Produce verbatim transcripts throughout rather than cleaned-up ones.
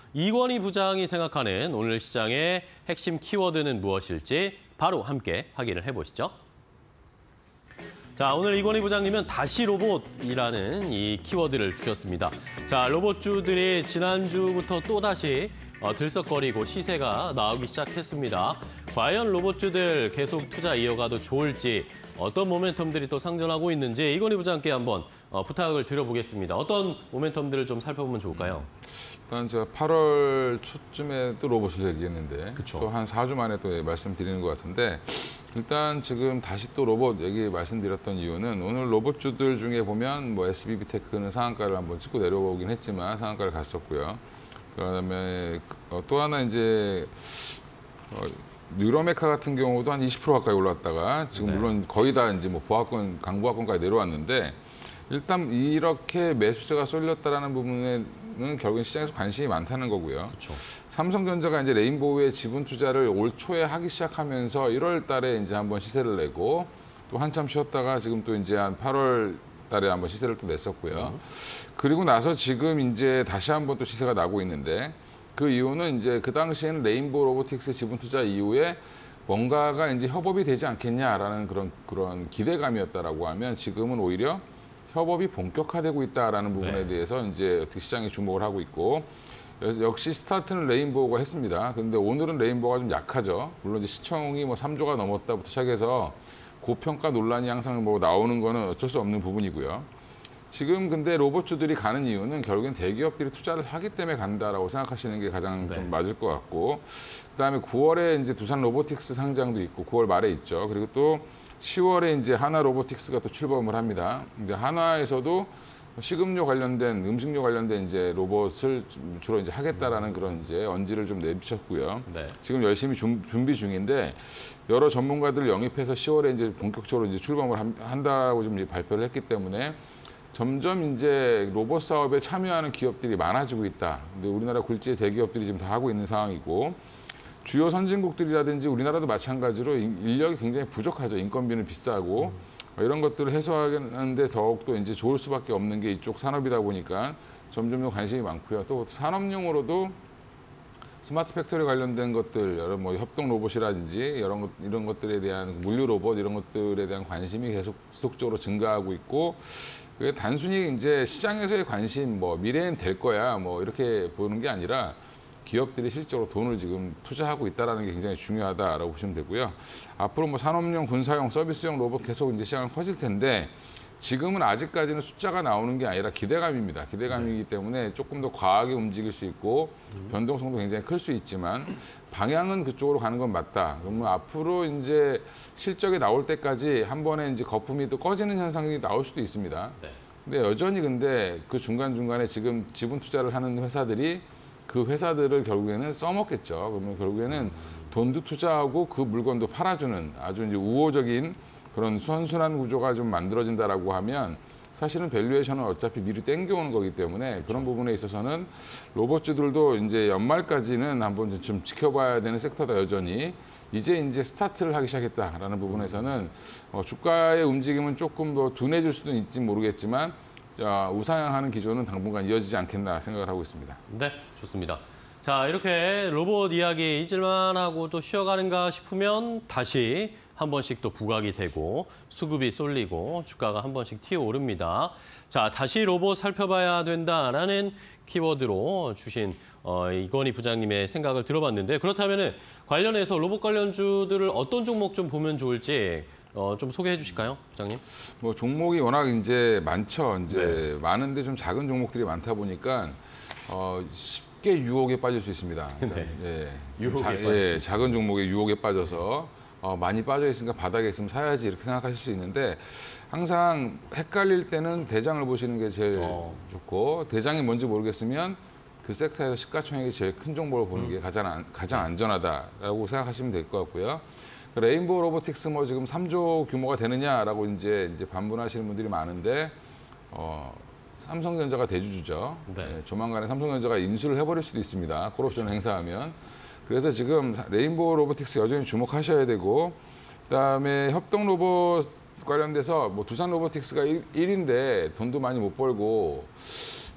이건희 부장이 생각하는 오늘 시장의 핵심 키워드는 무엇일지 바로 함께 확인을 해보시죠. 자, 오늘 이건희 부장님은 다시 로봇이라는 이 키워드를 주셨습니다. 자, 로봇주들이 지난주부터 또다시 어, 들썩거리고 시세가 나오기 시작했습니다. 과연 로봇주들 계속 투자 이어가도 좋을지, 어떤 모멘텀들이 또 상존하고 있는지 이건희 부장께 한번 어, 부탁을 드려보겠습니다. 어떤 모멘텀들을 좀 살펴보면 좋을까요? 일단 제가 팔월 초쯤에 또 로봇을 얘기했는데 그쵸. 또 한 사 주 만에 또 말씀드리는 것 같은데, 일단 지금 다시 또 로봇 얘기 말씀드렸던 이유는 오늘 로봇주들 중에 보면 뭐 에스비비테크는 상한가를 한번 찍고 내려오긴 했지만 상한가를 갔었고요. 그다음에 또 하나 이제 어, 뉴로메카 같은 경우도 한 이십 퍼센트 가까이 올랐다가 지금 네. 물론 거의 다 이제 뭐 보합권, 강보합권까지 내려왔는데, 일단 이렇게 매수세가 쏠렸다라는 부분에는 결국엔 시장에서 관심이 많다는 거고요. 그렇죠. 삼성전자가 이제 레인보우의 지분 투자를 올 초에 하기 시작하면서 일월 달에 이제 한번 시세를 내고 또 한참 쉬었다가 지금 또 이제 한 팔월 달에 한번 시세를 또 냈었고요. 음. 그리고 나서 지금 이제 다시 한번 또 시세가 나고 있는데, 그 이유는 이제 그 당시에는 레인보우 로보틱스 지분 투자 이후에 뭔가가 이제 협업이 되지 않겠냐라는 그런 그런 기대감이었다라고 하면, 지금은 오히려 협업이 본격화되고 있다라는 부분에 네. 대해서 이제 어떻게 시장이 주목을 하고 있고, 역시 스타트는 레인보우가 했습니다. 그런데 오늘은 레인보우가 좀 약하죠. 물론 이제 시총이 뭐 삼 조가 넘었다부터 시작해서 고평가 논란이 항상 뭐 나오는 거는 어쩔 수 없는 부분이고요. 지금 근데 로봇주들이 가는 이유는 결국엔 대기업들이 투자를 하기 때문에 간다라고 생각하시는 게 가장 네. 좀 맞을 것 같고, 그다음에 구월에 이제 두산 로보틱스 상장도 있고 구월 말에 있죠. 그리고 또 시월에 이제 하나 로보틱스가 또 출범을 합니다. 근데 하나에서도 식음료 관련된, 음식료 관련된 이제 로봇을 주로 이제 하겠다라는 그런 이제 언지를 좀 내비쳤고요. 네. 지금 열심히 준, 준비 중인데, 여러 전문가들을 영입해서 시월에 이제 본격적으로 이제 출범을 한다고 좀 발표를 했기 때문에 점점 이제 로봇 사업에 참여하는 기업들이 많아지고 있다. 근데 우리나라 굴지의 대기업들이 지금 다 하고 있는 상황이고, 주요 선진국들이라든지 우리나라도 마찬가지로 인력이 굉장히 부족하죠. 인건비는 비싸고 음. 이런 것들을 해소하는데 더욱더 이제 좋을 수밖에 없는 게 이쪽 산업이다 보니까 점점 더 관심이 많고요. 또 산업용으로도 스마트 팩토리 관련된 것들, 여러 뭐 협동 로봇이라든지 이런 것, 이런 것들에 대한 물류 로봇 이런 것들에 대한 관심이 계속 지속적으로 증가하고 있고, 그게 단순히 이제 시장에서의 관심, 뭐 미래엔 될 거야, 뭐 이렇게 보는 게 아니라 기업들이 실제로 돈을 지금 투자하고 있다는 게 굉장히 중요하다라고 보시면 되고요. 앞으로 뭐 산업용, 군사용, 서비스용 로봇 계속 이제 시장은 커질 텐데, 지금은 아직까지는 숫자가 나오는 게 아니라 기대감입니다. 기대감이기 때문에 조금 더 과하게 움직일 수 있고 변동성도 굉장히 클 수 있지만 방향은 그쪽으로 가는 건 맞다. 그러면 앞으로 이제 실적이 나올 때까지 한 번에 이제 거품이 또 꺼지는 현상이 나올 수도 있습니다. 근데 여전히 근데 그 중간중간에 지금 지분 투자를 하는 회사들이 그 회사들을 결국에는 써먹겠죠. 그러면 결국에는 돈도 투자하고 그 물건도 팔아주는 아주 이제 우호적인 그런 선순환 구조가 좀 만들어진다라고 하면, 사실은 밸류에이션은 어차피 미리 땡겨오는 거기 때문에 그렇죠. 그런 부분에 있어서는 로봇주들도 이제 연말까지는 한번 좀 지켜봐야 되는 섹터다. 여전히 이제 이제 스타트를 하기 시작했다라는 부분에서는 어, 주가의 움직임은 조금 더 둔해질 수도 있지 모르겠지만 자, 우상향하는 기조는 당분간 이어지지 않겠나 생각을 하고 있습니다. 네, 좋습니다. 자, 이렇게 로봇 이야기 잊을만 하고 또 쉬어가는가 싶으면 다시 한 번씩 또 부각이 되고 수급이 쏠리고 주가가 한 번씩 튀어오릅니다. 자, 다시 로봇 살펴봐야 된다라는 키워드로 주신 어, 이건희 부장님의 생각을 들어봤는데, 그렇다면 관련해서 로봇 관련주들을 어떤 종목 좀 보면 좋을지 어, 좀 소개해 주실까요, 부장님? 뭐 종목이 워낙 이제 많죠. 이제 네. 많은데 좀 작은 종목들이 많다 보니까 어, 쉽게 유혹에 빠질 수 있습니다. 그러니까, 네. 예, 유혹에 자, 빠질 수 예, 있죠. 작은 종목에 유혹에 빠져서 어, 많이 빠져 있으니까 바닥에 있으면 사야지 이렇게 생각하실 수 있는데, 항상 헷갈릴 때는 대장을 보시는 게 제일 어. 좋고, 대장이 뭔지 모르겠으면 그 섹터에서 시가총액이 제일 큰 종목을 보는 음. 게 가장, 가장 안전하다라고 생각하시면 될 것 같고요. 레인보우 로보틱스 뭐 지금 삼 조 규모가 되느냐라고 이제 이제 반문하시는 분들이 많은데, 어, 삼성전자가 대주주죠. 네. 네, 조만간에 삼성전자가 인수를 해버릴 수도 있습니다. 콜옵션을 행사하면. 그래서 지금 레인보우 로보틱스 여전히 주목하셔야 되고, 그다음에 협동 로봇 관련돼서 뭐 두산 로보틱스가 일 위인데 돈도 많이 못 벌고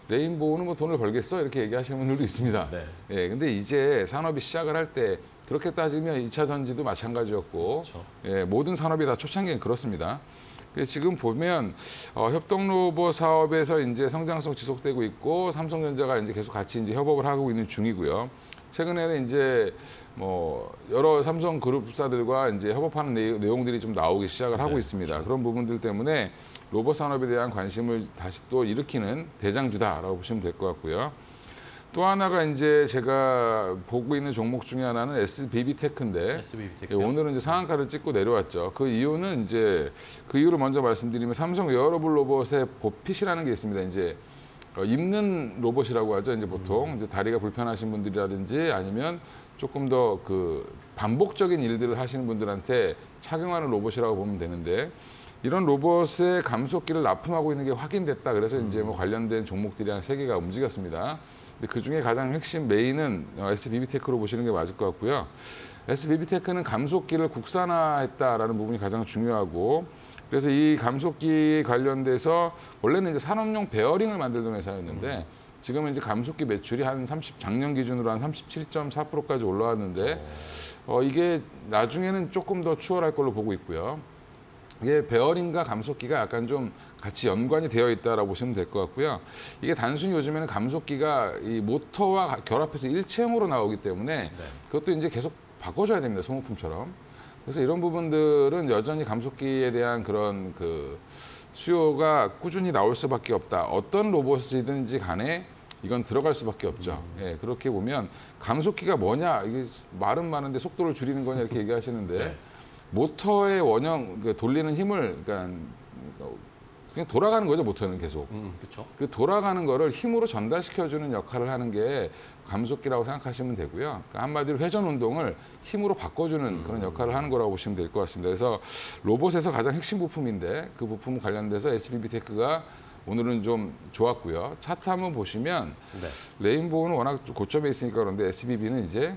레인보우는 뭐 돈을 벌겠어? 이렇게 얘기하시는 분들도 있습니다. 네. 예, 근데 이제 산업이 시작을 할 때 그렇게 따지면 이 차 전지도 마찬가지였고 그렇죠. 예, 모든 산업이 다 초창기엔 그렇습니다. 그래서 지금 보면 어, 협동 로봇 사업에서 이제 성장성 지속되고 있고 삼성전자가 이제 계속 같이 이제 협업을 하고 있는 중이고요. 최근에는 이제 뭐 여러 삼성 그룹사들과 이제 협업하는 내용, 내용들이 좀 나오기 시작을 하고 네, 있습니다. 그렇죠. 그런 부분들 때문에 로봇 산업에 대한 관심을 다시 또 일으키는 대장주다라고 보시면 될 것 같고요. 또 하나가 이제 제가 보고 있는 종목 중에 하나는 에스비비테크인데 에스비비테크. 예, 오늘은 이제 상한가를 찍고 내려왔죠. 그 이유는 이제 그 이유를 먼저 말씀드리면 삼성 웨어러블 로봇의 보핏이라는 게 있습니다. 이제 어, 입는 로봇이라고 하죠. 이제 보통 이제 다리가 불편하신 분들이라든지 아니면 조금 더 그 반복적인 일들을 하시는 분들한테 착용하는 로봇이라고 보면 되는데 이런 로봇의 감속기를 납품하고 있는 게 확인됐다. 그래서 이제 뭐 관련된 종목들이 한 세 개가 움직였습니다. 근데 그 중에 가장 핵심 메인은 에스비비테크로 보시는 게 맞을 것 같고요. 에스비비테크는 감속기를 국산화했다라는 부분이 가장 중요하고 그래서 이 감속기 관련돼서 원래는 이제 산업용 베어링을 만들던 회사였는데 지금은 이제 감속기 매출이 한 삼십 작년 기준으로 한 삼십칠 점 사 퍼센트까지 올라왔는데 어, 이게 나중에는 조금 더 추월할 걸로 보고 있고요. 이게 베어링과 감속기가 약간 좀 같이 연관이 되어 있다라고 보시면 될 것 같고요. 이게 단순히 요즘에는 감속기가 이 모터와 결합해서 일체형으로 나오기 때문에 네. 그것도 이제 계속 바꿔줘야 됩니다. 소모품처럼. 그래서 이런 부분들은 여전히 감속기에 대한 그런 그 수요가 꾸준히 나올 수밖에 없다. 어떤 로봇이든지 간에 이건 들어갈 수밖에 없죠. 음. 예, 그렇게 보면 감속기가 뭐냐, 이게 말은 많은데 속도를 줄이는 거냐 이렇게 얘기하시는데 네. 모터의 원형, 그러니까 돌리는 힘을, 그러니까 그냥 돌아가는 거죠, 모터는 계속. 음, 그렇죠. 그 돌아가는 거를 힘으로 전달시켜주는 역할을 하는 게 감속기라고 생각하시면 되고요. 그러니까 한마디로 회전 운동을 힘으로 바꿔주는 음. 그런 역할을 하는 거라고 보시면 될 것 같습니다. 그래서 로봇에서 가장 핵심 부품인데 그 부품 관련돼서 에스비비테크가 오늘은 좀 좋았고요. 차트 한번 보시면 네. 레인보우는 워낙 고점에 있으니까 그런데 에스비비는 이제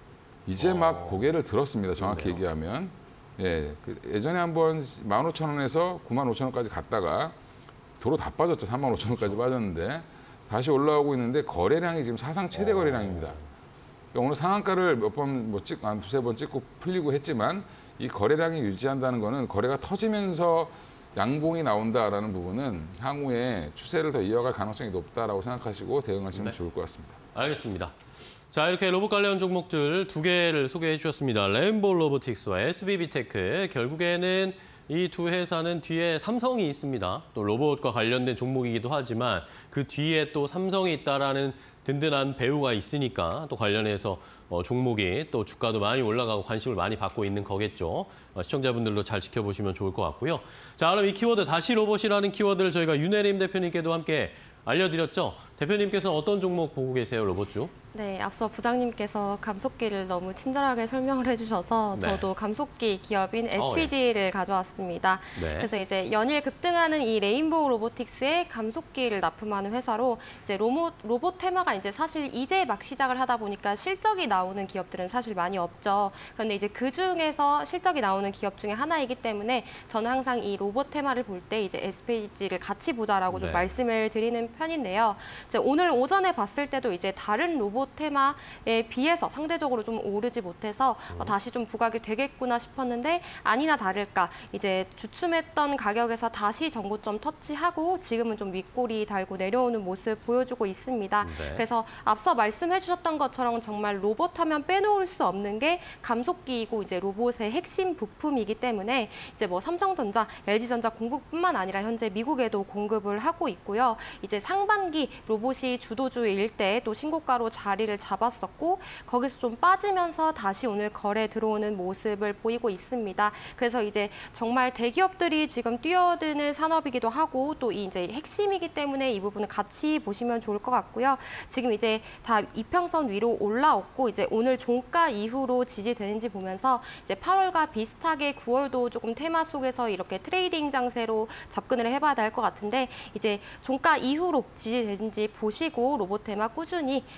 이제 어. 막 고개를 들었습니다. 정확히 그러네요. 얘기하면. 예, 그 예전에 한번 만 오천 원에서 구만 오천 원까지 갔다가 도로 다 빠졌죠. 삼만 오천 원까지 빠졌는데 다시 올라오고 있는데 거래량이 지금 사상 최대 거래량입니다. 그러니까 오늘 상한가를 몇 번 뭐 찍, 한 두세 번 찍고 풀리고 했지만 이 거래량이 유지한다는 거는 거래가 터지면서 양봉이 나온다라는 부분은 향후에 추세를 더 이어갈 가능성이 높다라고 생각하시고 대응하시면 네. 좋을 것 같습니다. 알겠습니다. 자, 이렇게 로봇 관련 종목들 두 개를 소개해 주셨습니다. 레인보우 로보틱스와 에스비비테크. 결국에는 이 두 회사는 뒤에 삼성이 있습니다. 또 로봇과 관련된 종목이기도 하지만 그 뒤에 또 삼성이 있다라는 든든한 배우가 있으니까 또 관련해서 어, 종목이 또 주가도 많이 올라가고 관심을 많이 받고 있는 거겠죠. 어, 시청자분들도 잘 지켜보시면 좋을 것 같고요. 자, 그럼 이 키워드 다시 로봇이라는 키워드를 저희가 윤혜림 대표님께도 함께 알려드렸죠. 대표님께서는 어떤 종목 보고 계세요, 로봇주? 네, 앞서 부장님께서 감속기를 너무 친절하게 설명을 해주셔서 네. 저도 감속기 기업인 어, 에스피지를 가져왔습니다. 네. 그래서 이제 연일 급등하는 이 레인보우 로보틱스의 감속기를 납품하는 회사로 이제 로봇, 로봇 테마가 이제 사실 이제 막 시작을 하다 보니까 실적이 나오는 기업들은 사실 많이 없죠. 그런데 이제 그 중에서 실적이 나오는 기업 중에 하나이기 때문에 저는 항상 이 로봇 테마를 볼 때 이제 에스피지를 같이 보자라고 좀 네. 말씀을 드리는 편인데요. 이제 오늘 오전에 봤을 때도 이제 다른 로봇 테마에 비해서 상대적으로 좀 오르지 못해서 어, 다시 좀 부각이 되겠구나 싶었는데 아니나 다를까 이제 주춤했던 가격에서 다시 전고점 터치하고 지금은 좀 윗골이 달고 내려오는 모습 보여주고 있습니다. 네. 그래서 앞서 말씀해 주셨던 것처럼 정말 로봇 하면 빼놓을 수 없는 게 감속기이고 이제 로봇의 핵심 부품이기 때문에 이제 뭐 삼성전자, 엘지전자 공급뿐만 아니라 현재 미국에도 공급을 하고 있고요. 이제 상반기 로봇이 주도주일 때 또 신고가로 자리를 잡았었고 거기서 좀 빠지면서 다시 오늘 거래 들어오는 모습을 보이고 있습니다. 그래서 이제 정말 대기업들이 지금 뛰어드는 산업이기도 하고 또 이제 핵심이기 때문에 이 부분은 같이 보시면 좋을 것 같고요. 지금 이제 다 이평선 위로 올라왔고 이제 오늘 종가 이후로 지지되는지 보면서 이제 팔월과 비슷하게 구월도 조금 테마 속에서 이렇게 트레이딩 장세로 접근을 해봐야 될 것 같은데 이제 종가 이후로 지지되는지 보시고 로봇 테마 꾸준히 같이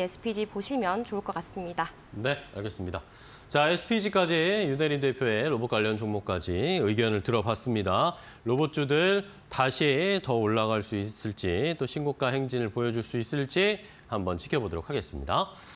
에스피지 보시면 좋을 것 같습니다. 네, 알겠습니다. 자, 에스피지까지 윤혜린 대표의 로봇 관련 종목까지 의견을 들어봤습니다. 로봇주들 다시 더 올라갈 수 있을지 또 신고가 행진을 보여줄 수 있을지 한번 지켜보도록 하겠습니다.